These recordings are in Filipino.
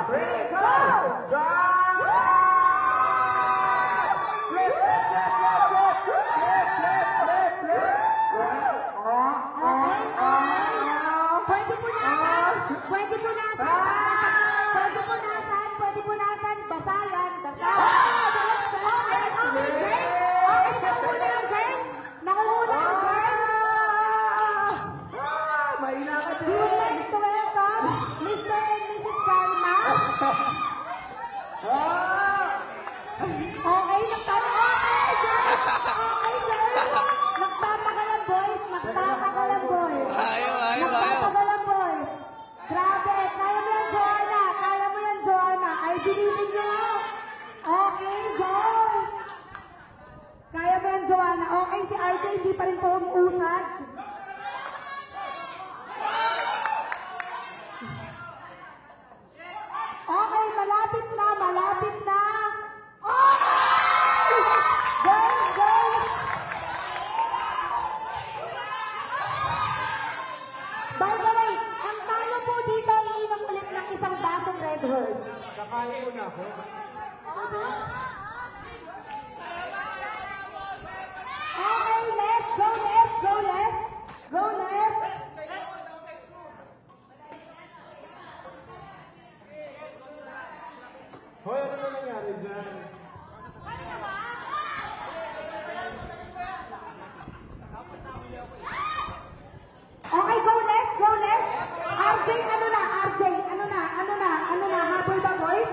3, go! Pwede punasan, basayan, nakuhula ang girls. Mahina ka We would like to welcome Mr. and Mrs. Karma. Okay, nagpapakalang boys. Nagpapakalang boys. Grabe, kaya mo yan, Joanna. Kaya mo yan, Joanna. I believe in you. Okay, go. Kaya mo yan, Joanna. Okay, si RJ hindi pa rin po umuusad. Okay, malapit na. Okay! Go! By the way, ang talo po dito, iinom ulit ng isang basong Red Horse. Kakain mo na ako. Okay, left. Go left. Hoy, ano na nangyari dyan? Okay, go left. RJ, ano na? Habol ba, boys?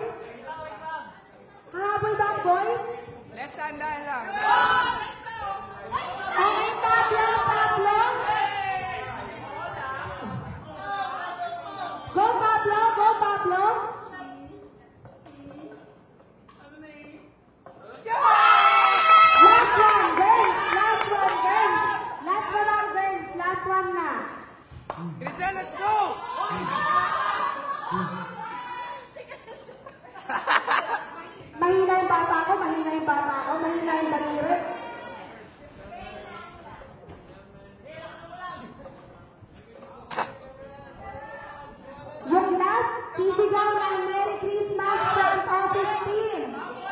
Left hand lang. Okay, Pablo. Go, Pablo. Last one, girls. Last one na. Christian, let's go! Mahina yung bata ko, mahina yung daliri. Yung last, sisigaw ng Merry Christmas from office team.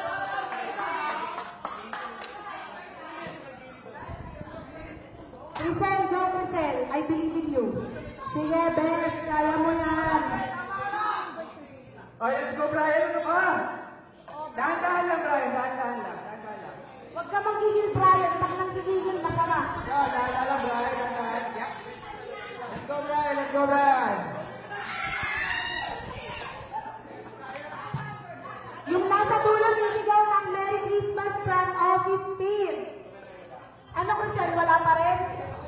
Giselle, I believe in you. Sige, Beth, kaya mo yan. Ay, let's go, Brian. Ano ka? Dahan-dahan lang, Brian. Dahan-dahan lang. Huwag ka magigil, Brian. Pag nanggigigil, masama. Dahan-dahan lang, Brian. Dahan-dahan. Yep. Let's go, Brian. Yung nasa dulo, sisigaw ng Merry Christmas from office team. Ano kung sir, wala pa rin?